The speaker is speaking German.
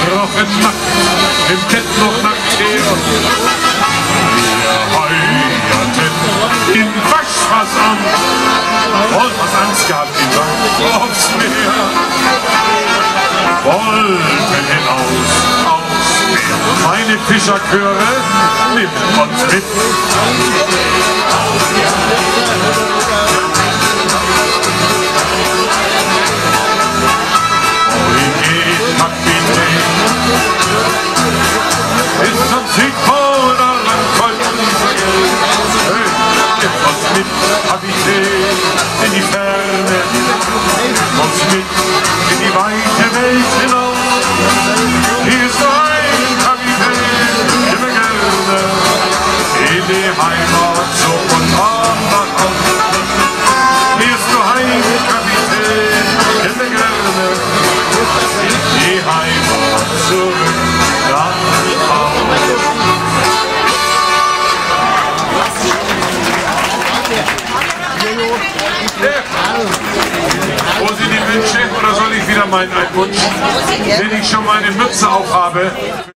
rochen nackt im Bett noch nackt her. Wir heiraten in Waschfasern, voll was Angst gehabt über aufs Meer. Wollten hinaus aufs Meer, meine Fischerchöre nimmt uns mit. Wohin geht Kapitän? Bis zum Südpol oder Langkreuz? Nimm uns mit, Kapitän, in die Ferne. Nimm uns mit in die weite Welt hinaus. Hier ist ein Kapitän, immer gerne in die Heimat zurück und nach Hause. Hier ist nur ein Kapitän, immer gerne in die Heimat zurück nach Hause. Wo sind die Wünsche oder soll ich wieder meinen Wunsch, wenn ich schon meine Mütze aufhabe?